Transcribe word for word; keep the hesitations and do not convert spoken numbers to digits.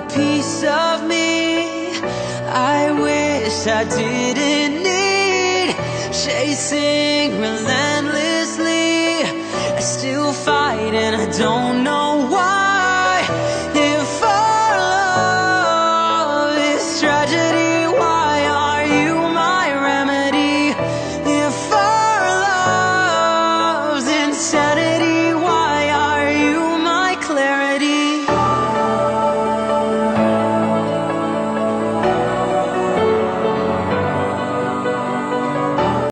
piece of me I wish I didn't need. Chasing relentlessly, I still fight and I don't know